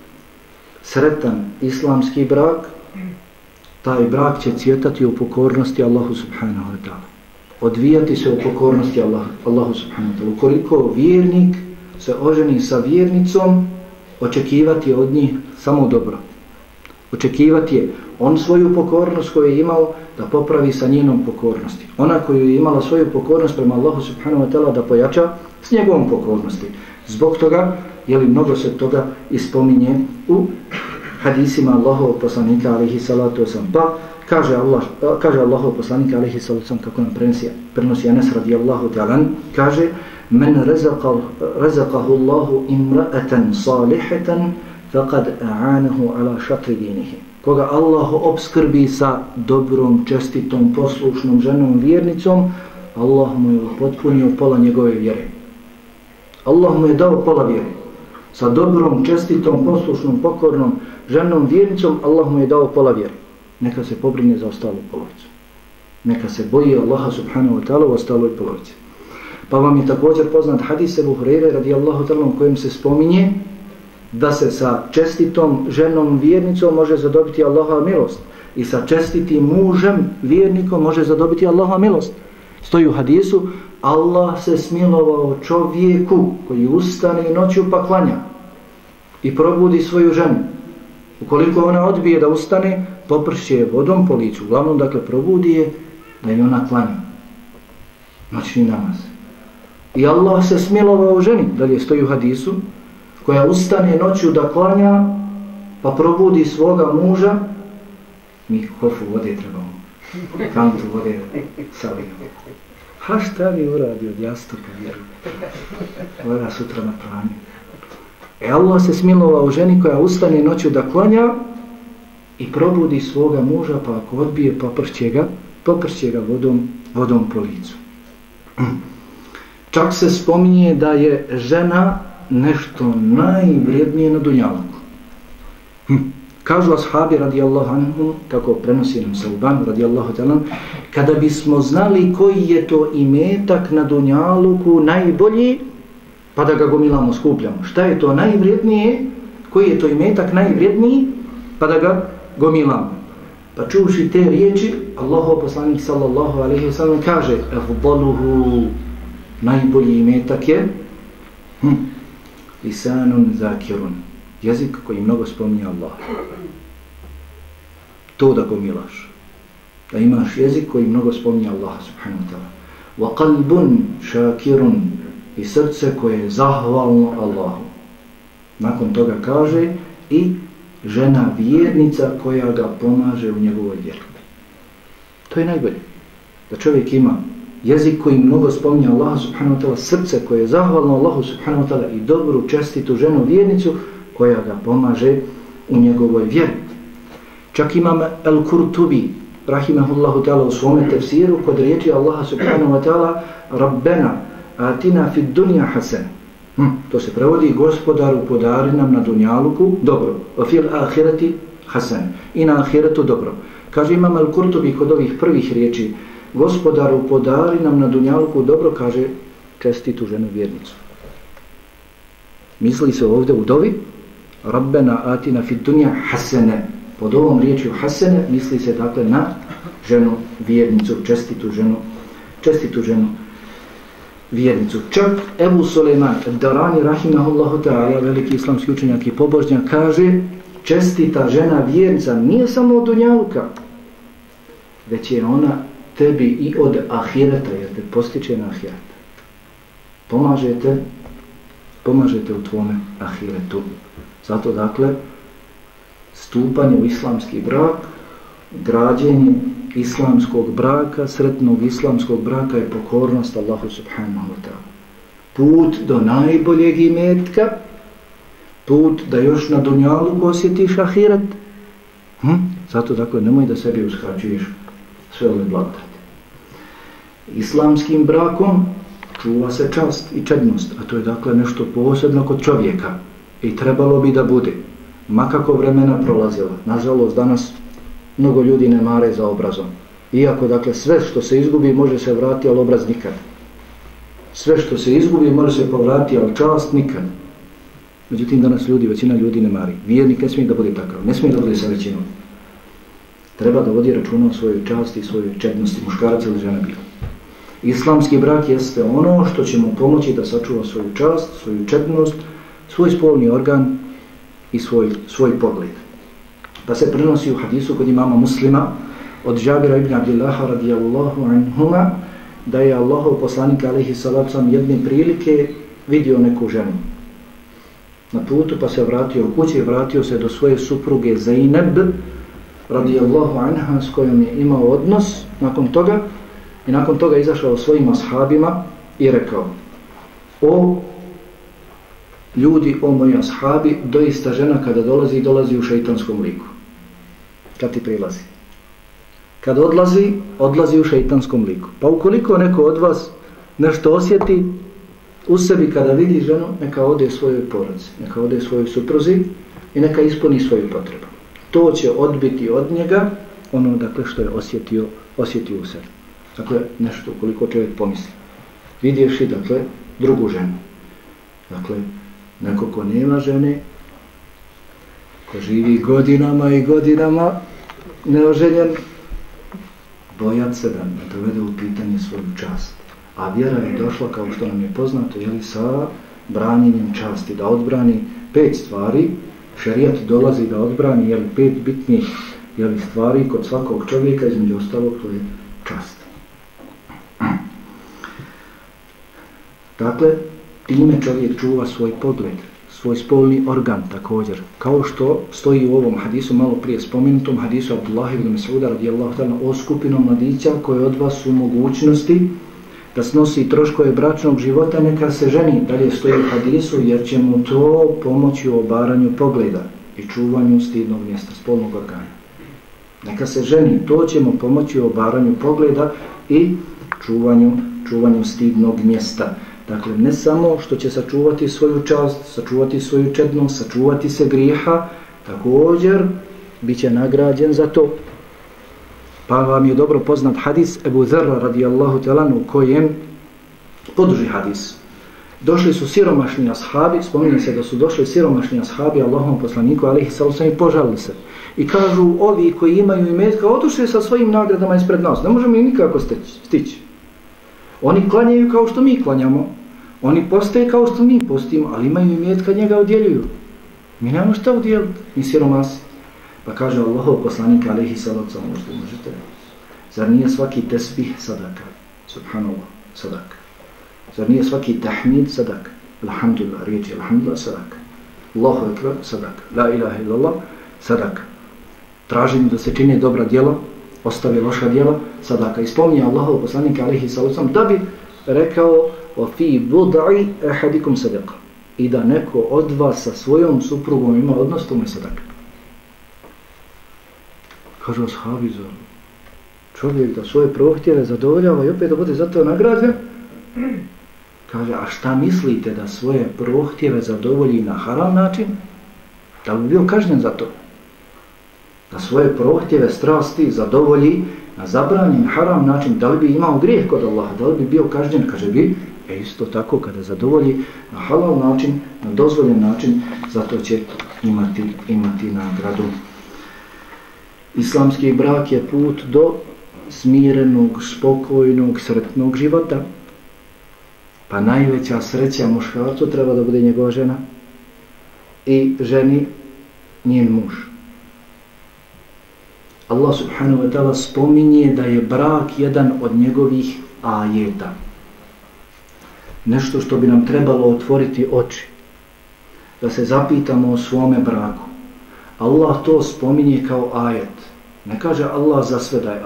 sretan islamski brak, taj brak će cvjetati u pokornosti Allahu subhanahu wa ta'ala. Odvijati se u pokornosti Allahu subhanahu wa ta'ala. Ukoliko vjernik se oženi sa vjernicom, očekivati od njih samo dobro. Očekivati je on svoju pokornost koju je imao da popravi sa njenom pokornosti. Ona koju je imala svoju pokornost prema Allahu subhanahu wa ta'ala da pojača s njegovom pokornosti. Zbog toga, mnogo se toga ispominje u hadisima Allahovog poslanika alejhi salatu vesselam. Pa kaže Allahov poslanik alejhi salatu vesselam, kako nam prenosi Anas radijallahu ta'ala, kaže: "Men razaqahu Allahu imra'atan salihatan faqad a'anahu ala shatri dinihi." Koga Allah obskrbi sa dobrom, čestitom, poslušnom ženom vjernicom, Allah mu je upotpunio pola njegove vjere. Allah mu je dao pola vjere. Sa dobrom, čestitom, poslušnom, pokornom ženom vjernicom, Allah mu je dao pola vjere. Neka se pobrine za ostalu polovicu. Neka se boji Allaha subhanahu wa ta'ala u ostaloj polovici. Pa vam je također poznat hadis Ebu Hurajre radijallahu ta'ala u kojem se spominje da se sa čestitom ženom vjernicom može zadobiti Allahova milost i sa čestitim mužem vjernikom može zadobiti Allahova milost. Stoji u hadisu: Allah se smilovao čovjeku koji ustane noću pa klanja i probudi svoju ženu. Ukoliko ona odbije da ustane, popršće je vodom po licu. Uglavnom, dakle, probudi je da je ona klanja noćni namaz. I Allah se smilovao ženi, dalje stoji u hadisu, koja ustane noću da klanja, pa probudi svoga muža, mi kofu vode trebamo, kantu vode salijemo. Ha, šta bi uradio od jastuka, vjeru? Voda sutra na pranju. Allah se smilovao ženi koja ustane noću da klanja i probudi svoga muža, pa ako odbije, popršće ga vodom po licu. Čak se spominje da je žena nešto najvrijednije na dunjaluku. Kažu ashabi radijallahu anhum, kako prenosi nam Sauban radijallahu ta'ala, kada bismo znali koji je to imetak na dunjaluku najbolji, pa da ga gomilamo, skupljamo. Šta je to najvrijednije? Koji je to imetak najvrijedniji? Pa da ga gomilamo. Pa čuvši te riječi, Allahov poslanik sallallahu alejhi ve sellem kaže: "Afdaluhu", najbolji imetak je lisanun zakirun, jezik koji mnogo spominje Allah. To da gomilaš, da imaš jezik koji mnogo spominje Allah subhanahu wa ta'ala. Wa qalbun shakirun, i srce koje je zahvalno Allahu. Nakon toga kaže: i žena vjernica koja ga pomaže u njegovoj vjeri. To je najbolje. Da čovjek ima jezik koji mnogo spominje Allah subhanahu wa ta'ala, srce koje je zahvalno Allahu subhanahu wa ta'ala i dobru, čestitu ženu vjernicu koja ga pomaže u njegovoj vjeri. Čak imam al-Kurtubi rahimahullahu ta'ala u svome tefsiru kod riječi Allaha subhanahu wa ta'ala: "Rabbena atina fid dunya hasana." To se prevodi: Gospodaru, podari nam na dunjaluku dobro, a fil ahireti hasan, i na ahiretu dobro. Kaže imam al-Kurtubi kod ovih prvih riječi: Gospodaru, podari nam na dunjaluku dobro, kaže čestitu ženu vjernicu. Misli se ovdje u dovi Rabbena atina fid dunya hasana. Pod ovom riječju hasene misli se dakle na ženu vjernicu, čestitu ženu vjernicu. Čak Ebu Sulejman ad-Darani rahimahullahu ta'ala, veliki islamski učenjak i pobožnjak, kaže: čestita žena vjernica nije samo od dunjaluka, već je ona tebi i od ahireta, jer te postiče na ahiret. Pomažete u tvome ahiretu. Zato dakle stupanje u islamski brak, građenje islamskog braka, sretnog islamskog braka je pokornost Allahu subhanahu wa ta'ala. Put do najboljeg imetka, put da još na dunjalu osjetiš ahiret. Zato dakle nemoj da sebi uskraćuješ sve ove blagodati. Islamskim brakom čuva se čast i čednost, a to je dakle nešto posebno kod čovjeka i trebalo bi da bude, makako vremena prolazila. Nažalost danas mnogo ljudi ne mare za obrazom, iako dakle sve što se izgubi može se vratiti, ali obraz nikad. Sve što se izgubi može se povratiti, ali čast nikad. Međutim danas većina ljudi ne mari. Vjernik ne smije da bude takav, ne smije da bude sa većinom. Treba da vodi računa o svojoj časti i svojoj čednosti, muškarac ili žena bila. Islamski brak jeste ono što će mu pomoći da sačuva svoju čast, svoju čednost, svoj spolni organ i svoj pogled. Pa se prenosi u hadisu kod imama Muslima od Džabira ibn Abdillaha radijallahu anhuma da je Allahov poslanik alejhi salatu vesselam jedne prilike vidio neku ženu na putu, pa se vratio u kući i vratio se do svoje supruge Zainab radijallahu anha s kojom je imao odnos nakon toga i nakon toga izašao svojim ashabima i rekao: o ljudi, o moji ashabi, doista žena kada dolazi u šejtanskom liku. Kad ti prilazi. Kad odlazi u šejtanskom liku. Pa ukoliko neko od vas nešto osjeti u sebi kada vidi ženu, neka ode svojoj porodici, neka ode svojoj supruzi i neka ispuni svoju potrebu. To će odbiti od njega ono dakle što je osjetio u sebi. Dakle, nešto ukoliko čovjek pomisli. Vidjevši dakle drugu ženu. Dakle, neko ko nema žene, ko živi godinama i godinama neoženjen, bojat se da ne dovede u pitanje svoju čast. A vjera je došla, kao što nam je poznato, sa branjenjem časti, da odbrani 5 stvari. Šerijat dolazi da odbrani 5 bitnih stvari kod svakog čovjeka, između ostalog to je čast. Dakle, time čovjek čuva svoj pogled, svoj spolni organ također. Kao što stoji u ovom hadisu, malo prije spomenutom hadisu Abdullah ibn Mas'uda radijallahu ta'ala o skupinom mladića koji od vas su mogućnosti da snosi troškove bračnog života, neka se ženi. Dalje stoji u hadisu, jer će mu to pomoći u obaranju pogleda i čuvanju stidnog mjesta, spolnog organa. Neka se ženi, to će mu pomoći u obaranju pogleda i čuvanju stidnog mjesta. Dakle, ne samo što će sačuvati svoju čast, sačuvati svoju čednost, sačuvati se grijeha, također bit će nagrađen za to. Pa vam je dobro poznat hadis Ebu Zerra radijallahu ta'ala u kojem, poduži hadis, došli su siromašni ashabi, spominje se da su došli siromašni ashabi Allahom poslaniku alejhi salatu vesselam i požalili se. I kažu, ovi koji imaju imetka otišli sa svojim nagradama ispred nas, ne možemo im nikako stići. Oni klanjaju kao što mi klanjamo, oni postaje kao što mi postimo, ali imaju imetka, njega odjeljuju. Mi nemamo šta udjeliti, mi siromasi. Pa kaže Allahov poslanik alejhi salatu vesselam, možete, zar nije svaki tesbih sadaka? Subhanallah, sadaka. Zar nije svaki tahmid sadaka? Alhamdulillah, riječi alhamdulillah, sadaka. Allahu ekber, sadaka. La ilaha illallah, sadaka. Tražim da se čini dobra djela, ostavi loša djela, sadaka. I spominje Allahov poslanik alejhi salatu vesselam da bi rekao wa fi bud'i ahadikum sadaqa. I da neko od vas sa svojom suprugom ima odnos, to mu je sadaka. Kažu ashabi, za čovjek da svoje prohtjeve zadovoljava i opet da bude za to nagrađen. Kaže, a šta mislite da svoje prohtjeve zadovolji na haram način? Da li bi bio kažnjen za to? Da svoje prohtjeve, strasti zadovolji na zabranjen haram način, da li bi imao grijeh kod Allaha, da li bi bio kažnjen? Kaže bi, isto tako kada zadovolji na halal način, na dozvoljen način, zato će imati nagradu. Islamski brak je put do smirenog, spokojnog, sretnog života. Pa najveća sreća muškarcu treba da bude njegova žena i ženi njen muž. Allah subhanahu wa ta'ala spominje da je brak jedan od njegovih ajeta. Nešto što bi nam trebalo otvoriti oči. Da se zapitamo o svome braku. Allah to spominje kao ajet. Ne kaže Allah za sve da je ajet.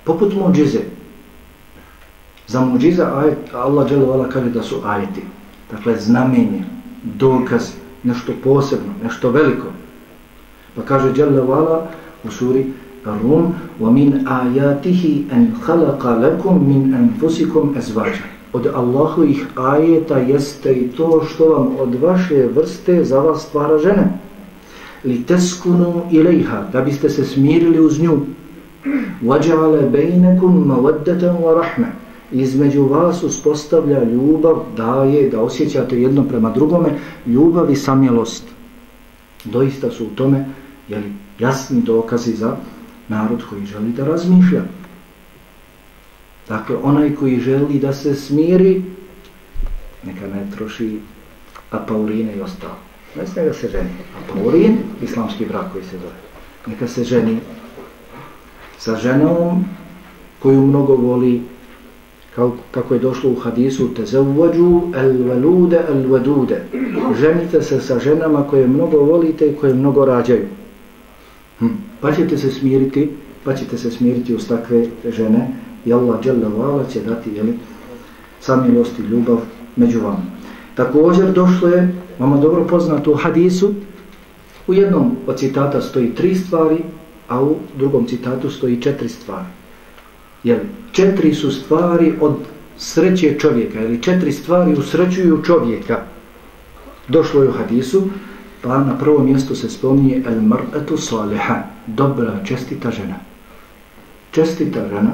Poput muđize. Za muđiza Allah dželle vala kaže da su ajeti. Dakle, znamenje, dokaz, nešto posebno, nešto veliko. Pa kaže dželle vala u suri Rum: وَمِنْ آيَاتِهِ أَنْ خَلَقَ لَكُمْ مِنْ أَنْفُسِكُمْ أَزْوَاجًا. Od Allahovih ajeta jeste i to što vam od vaše vrste za vas stvara žene. لِتَسْكُنُوا إِلَيْهَا, da biste se smirili uz nju. وَجَعَلَ بَيْنَكُمْ مَوَدَّةً وَرَحْمَةً. Između vas uspostavlja ljubav, daje da osjećate jedno prema drugome ljubav i samjelost. Doista su u tome jasni dokazi za narod koji želi da razmišlja. Dakle, onaj koji želi da se smiri, neka ne troši apaurine i ostalo. Ne smije da se ženi. Apaurin, islamski brak koji se zove. Neka se ženi sa ženom koju mnogo voli, kako je došlo u hadisu: tezavvađu el-velude el-vedude. Ženite se sa ženama koje mnogo volite i koje mnogo rađaju. Pa ćete se smiriti uz takve žene i Allah dželle vala će dati samilost i ljubav među vama. Također došlo je, vama dobro poznato u hadisu, u jednom od citata stoji 3 stvari, a u drugom citatu stoji 4 stvari. 4 su stvari od sreće čovjeka, ili 4 stvari usrećuju čovjeka. Došlo je u hadisu, pa na prvom mjestu se spominje el mar'atu saliha, dobra, čestita žena. Čestita žena.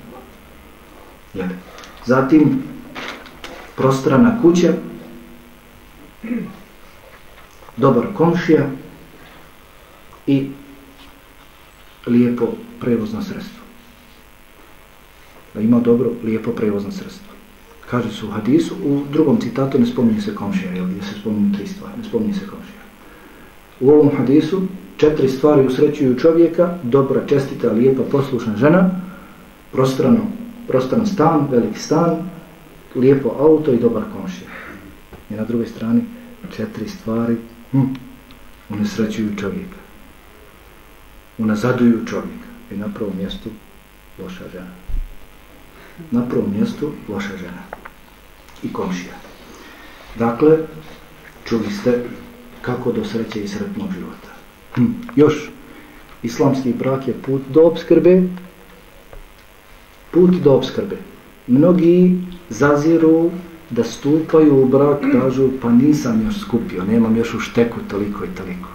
Zatim prostrana kuća, dobar komšija i lijepo prevozno sredstvo. Da ima dobro, lijepo prevozno sredstvo. Kaže se u hadisu, u drugom citatu ne spominje se komšija, gdje se spominju 3 stvari, ne spominje se komšija. U ovom hadisu 4 stvari usrećuju čovjeka: dobra, čestita, lijepa, poslušna žena, prostran stan, veliki stan, lijepo auto i dobar komšija. I na drugoj strani 4 stvari unesrećuju čovjeka, unazaduju čovjeka. I na prvom mjestu loša žena. Na prvom mjestu loša žena i komšija. Dakle, čuli ste kako do sreće i sretnog života. Još, islamski brak je put do opskrbe. Put do opskrbe. Mnogi zaziru da stupaju u brak, kažu: pa nisam još skupio, nemam još u šteku toliko i toliko.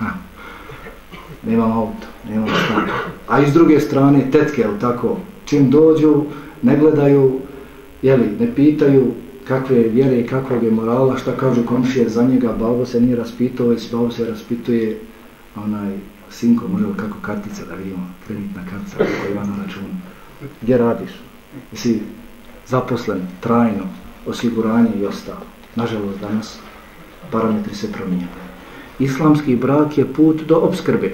Nemam auto, nemam stan. A iz druge strane, tetke, tako, čim dođu, ne gledaju, ne pitaju kakve je vjere i kakvog je morala, šta kažu komšije za njega. Babo se nije raspitao, već babo se raspituje: sinko, može li kako kartica da vidimo, kreditna kartica koja ima na računu, gdje radiš, jesi zaposlen, trajno, osiguranje i ostalo. Nažalost, danas parametri se promijenjaju. Islamski brak je put do opskrbe.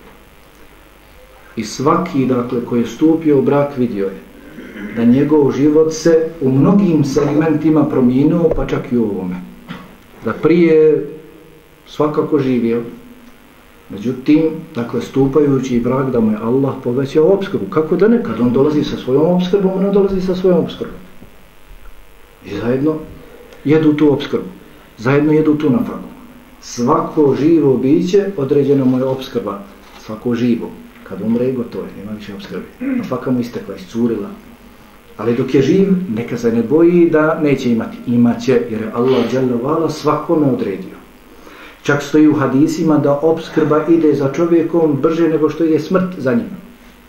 I svaki, koji je stupio u brak, vidio je da njegov život se u mnogim segmentima promijenio, pa čak i u ovome. Da prije svakako živio, međutim, stupajući brak, da mu je Allah povećao opskrbu. Kako da ne? Kad on dolazi sa svojom opskrbom, on dolazi sa svojom opskrbom. I zajedno jedu tu opskrbu. Zajedno jedu tu nafaku. Svako živo biće, određena mu je opskrba. Svako živo. Kad umre, gotovo je, nema više opskrbe. Nafaka mu istekla, iscurila. Ali dok je živ, neka se ne boji da neće imati. Imaće, jer je Allah dželle vala svakome odredio. Čak stoji u hadisima da opskrba ide za čovjekom brže nego što ide smrt za njim.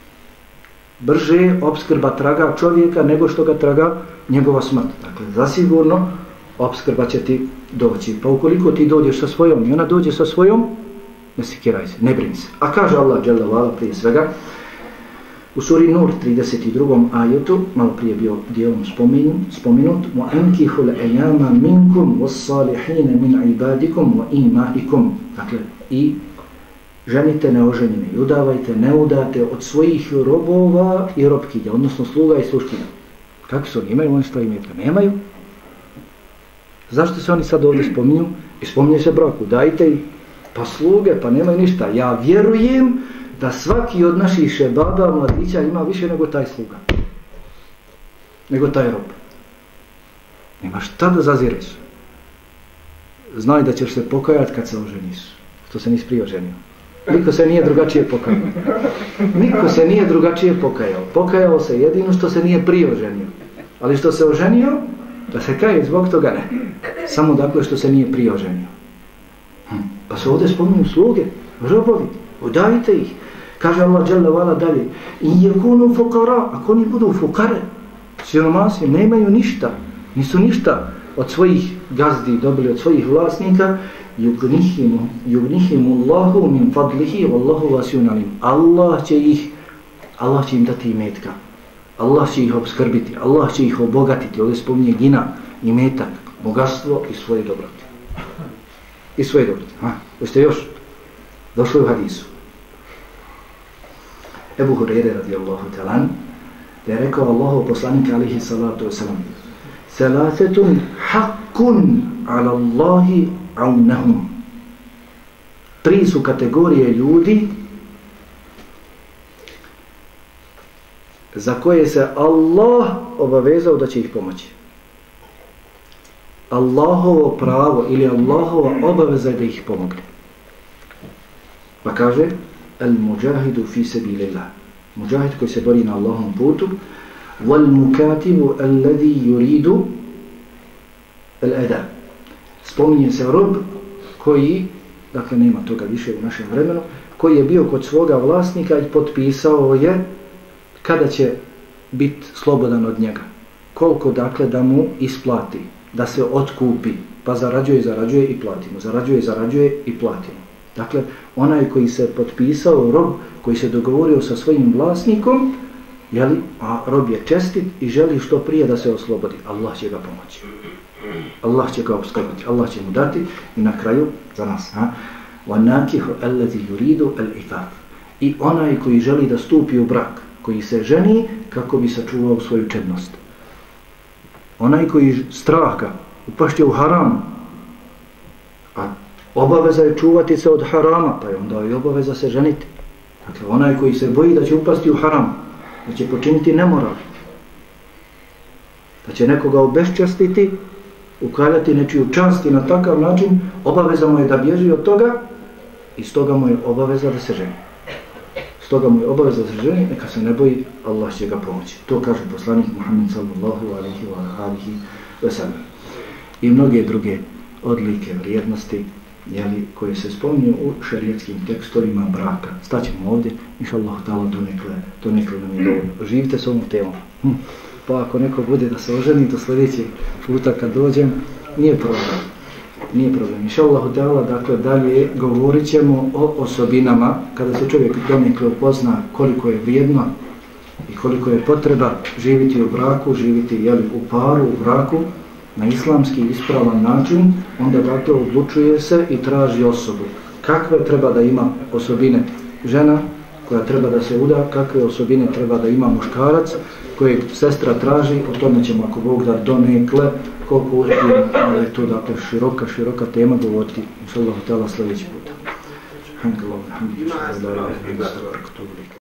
Brže opskrba traga čovjeka nego što ga traga njegova smrt. Dakle, zasigurno opskrba će ti doći. Pa ukoliko ti dođeš sa svojom i ona dođe sa svojom, ne sekiraj se, ne brini se. A kaže Allah dželle vala prije svega u suri Nur 32. ajetu, malo prije bio dijelom spomenut: وَأَنْكِحُ الْأَيَامَ مِنْكُمْ وَالصَّالِحِينَ مِنْ عِبَادِكُمْ وَإِمَائِكُمْ. Dakle, i ženite neoženjene i udavajte neudate od svojih robova i robkinja, odnosno sluga i sluškinja. Kako su oni? Imaju oni što imaju? Nemaju. Zašto se oni sad ovdje spominju? I spominje se braku. Dajte i pa sluge, pa nemaju ništa. Ja vjerujem da svaki od naših šebaba, mladića ima više nego taj sluga. Nego taj rob. Nema šta da zazireš. Znaj da ćeš se pokajati kad se oženiš. Što se nisi prije oženio. Niko se nije drugačije pokajao. Niko se nije drugačije pokajao. Pokajao se jedino što se nije prije oženio. Ali što se oženio, da se kaje zbog toga ne. Samo dakle što se nije prije oženio. Pa se ovdje spominju sluge, robovi, udavite ih. Kaže Allah dželle vala dalje, in yakunu fuqara, ako oni budu fukare, siromasi, nemaju ništa, nisu ništa od svojih gazdi dobili, od svojih vlasnika, yugnihimu Allahu min fadlihi wallahu wasi'un alim. Allah će im dati imetka. Allah će ih obskrbiti, Allah će ih obogatiti. Ovdje spominje gina, imetak, bogatstvo i svoje dobroti. I svoje dobroti. Jeste još? Došlo u hadisu. Ebu Hureyre radijallahu ta'ala da je rekao Allahov poslanik alihi salatu wasalam: Salasetun haqqun ala Allahi aunahum. 3 su kategorije ljudi za koje se Allah obavezao da će ih pomoći. Allahovo pravo ili Allahova obaveza je da ih pomogne. Pa kaže: Al-mujahidu fi sabilillah. Muđahid koji se bori na Allahovom putu. Wal-mukatibu alladhi yuridu al-ada. Spominje se rob koji, dakle nema toga više u našem vremenu, koji je bio kod svoga vlasnika i potpisao je kada će biti slobodan od njega. Koliko dakle da mu isplati, da se otkupi, pa zarađuje i plati mu. Zarađuje i plati mu. Dakle, onaj koji se potpisao, rob koji se dogovorio sa svojim vlasnikom, jeli, a rob je čestit i želi što prije da se oslobodi, Allah će ga pomoći. Allah će ga obskrbiti, Allah će mu dati i na kraju za nas. وَنَاكِهُ الَّذِي يُرِيدُ الْإِفَافِ. I onaj koji želi da stupi u brak, koji se ženi kako bi sačuvao svoju čednost. Onaj koji straha, upašće u haram, a obaveza je čuvati se od harama, pa je onda i obaveza se ženiti. Dakle, onaj koji se boji da će upasti u haram, da će počiniti nemoral, da će nekoga obeščastiti, ukaljati nečiju čast i na takav način, obaveza mu je da bježi od toga i stoga mu je obaveza da se ženi. Stoga mu je obaveza da se ženi, neka se ne boji, Allah će ga pomoći. To kaže poslanik Muhammed sallallahu alaihi wa sallam. I mnoge druge odlike, vrijednosti, jeli, koje se spominju u šerijetskim tekstovima braka. Staćemo ovdje, inšallah ta'ala, donekle nam je dovoljno. Živite s ovom temom. Pa ako neko bude da se oženi do sljedećeg puta kad dođem, nije problem. Inšallah ta'ala, dakle, dalje govorit ćemo o osobinama kada se čovjek donekle upozna koliko je vrijedno i koliko je potreba živjeti u braku, živjeti jeli, u paru, u braku, na islamski ispravan način, onda dakle odlučuje se i traži osobu. Kakve treba da ima osobine žena koja treba da se uda, kakve osobine treba da ima muškarac kojeg sestra traži, o tome ćemo ako Bog da donekle, koliko uspijemo, ali je to dakle široka tema govoriti, inšallahu ta'ala sljedeći puta.